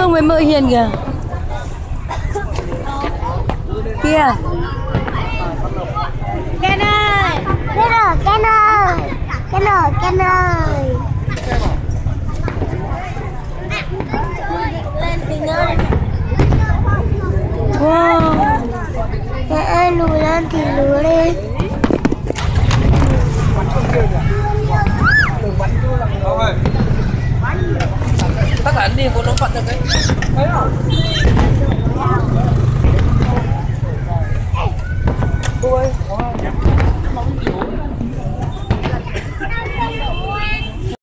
ông với mợ Hiền kìa. Kìa. Ken ơi. Ken ơi, Ken ơi. Ken ơi, Ken ơi. Lên thì ơi. Wow. Ken ơi, lùi lên thì lùi đi. Tắt hẳn đi, có nó phận được đấy. Thấy không?